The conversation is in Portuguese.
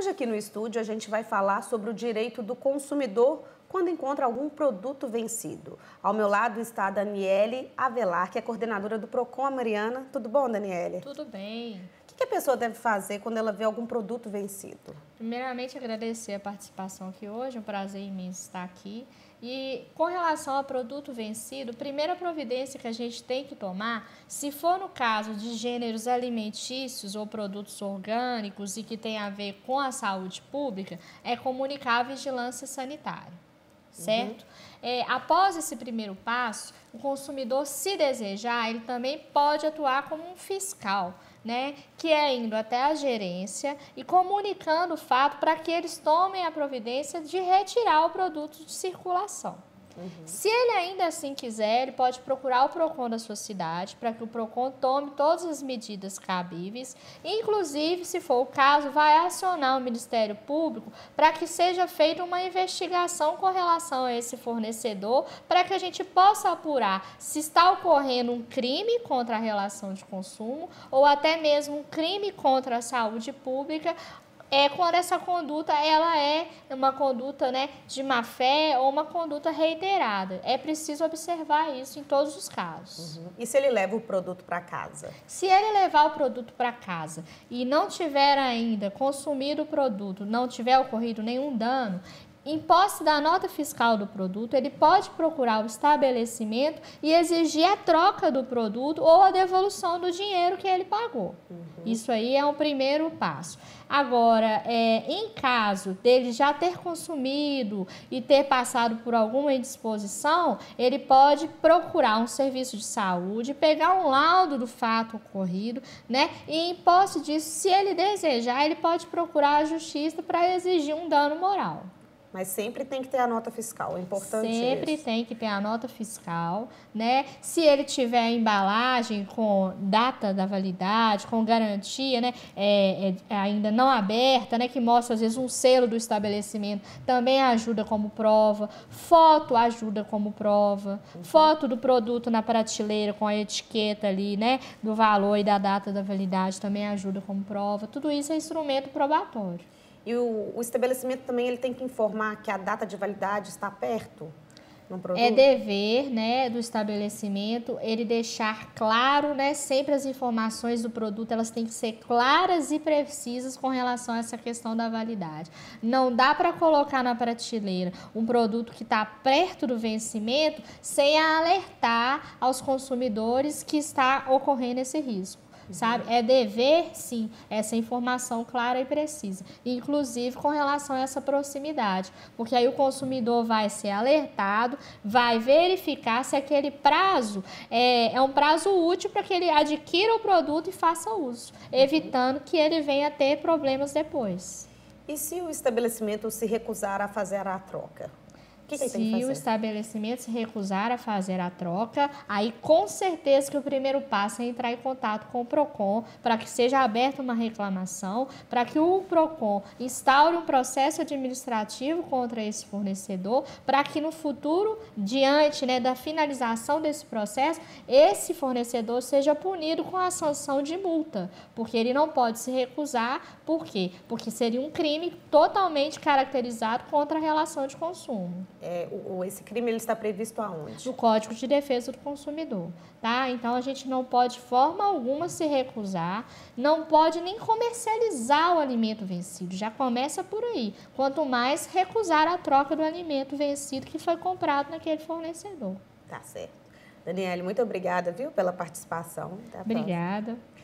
Hoje aqui no estúdio a gente vai falar sobre o direito do consumidor quando encontra algum produto vencido. Ao meu lado está a Daniele Avelar, que é coordenadora do Procon Mariana. Tudo bom, Daniele? Tudo bem. O que a pessoa deve fazer quando ela vê algum produto vencido? Primeiramente, agradecer a participação aqui hoje, é um prazer imenso estar aqui. E com relação ao produto vencido, a primeira providência que a gente tem que tomar, se for no caso de gêneros alimentícios ou produtos orgânicos e que tem a ver com a saúde pública, é comunicar a vigilância sanitária. Certo? Após esse primeiro passo, o consumidor, se desejar, ele também pode atuar como um fiscal, né? Que é indo até a gerência e comunicando o fato para que eles tomem a providência de retirar o produto de circulação. Se ele ainda assim quiser, ele pode procurar o PROCON da sua cidade para que o PROCON tome todas as medidas cabíveis. Inclusive, se for o caso, vai acionar o Ministério Público para que seja feita uma investigação com relação a esse fornecedor, para que a gente possa apurar se está ocorrendo um crime contra a relação de consumo ou até mesmo um crime contra a saúde pública, quando essa conduta ela é uma conduta, né, de má fé ou uma conduta reiterada. É preciso observar isso em todos os casos. E se ele leva o produto para casa? Se ele levar o produto para casa e não tiver ainda consumido o produto, não tiver ocorrido nenhum dano, em posse da nota fiscal do produto, ele pode procurar o estabelecimento e exigir a troca do produto ou a devolução do dinheiro que ele pagou. Isso aí é um primeiro passo. Agora, em caso dele já ter consumido e ter passado por alguma indisposição, ele pode procurar um serviço de saúde, pegar um laudo do fato ocorrido, né? E em posse disso, se ele desejar, ele pode procurar a justiça para exigir um dano moral. Mas sempre tem que ter a nota fiscal, é importante Sempre isso. tem que ter a nota fiscal, né? Se ele tiver a embalagem com data da validade, com garantia, né? Ainda não aberta, né? Que mostra às vezes um selo do estabelecimento, também ajuda como prova. Foto ajuda como prova. Foto do produto na prateleira com a etiqueta ali, né? Do valor e da data da validade também ajuda como prova. Tudo isso é instrumento probatório. E o estabelecimento também ele tem que informar que a data de validade está perto no produto? É dever, né, do estabelecimento ele deixar claro, né, sempre as informações do produto, elas têm que ser claras e precisas com relação a essa questão da validade. Não dá para colocar na prateleira um produto que está perto do vencimento sem alertar aos consumidores que está ocorrendo esse risco. Sabe? É dever, sim, essa informação clara e precisa, inclusive com relação a essa proximidade, porque aí o consumidor vai ser alertado, vai verificar se aquele prazo é um prazo útil para que ele adquira o produto e faça uso, evitando que ele venha a ter problemas depois. E se o estabelecimento se recusar a fazer a troca? O que ele tem que fazer? Se o estabelecimento se recusar a fazer a troca, aí com certeza que o primeiro passo é entrar em contato com o PROCON para que seja aberta uma reclamação, para que o PROCON instaure um processo administrativo contra esse fornecedor, para que no futuro, diante, né, da finalização desse processo, esse fornecedor seja punido com a sanção de multa, porque ele não pode se recusar. Por quê? Porque seria um crime totalmente caracterizado contra a relação de consumo. Esse crime ele está previsto aonde? No Código de Defesa do Consumidor, tá? Então, a gente não pode, de forma alguma, se recusar, não pode nem comercializar o alimento vencido, já começa por aí. Quanto mais recusar a troca do alimento vencido que foi comprado naquele fornecedor. Tá certo. Daniele, muito obrigada, viu, pela participação. Até a próxima. Obrigada.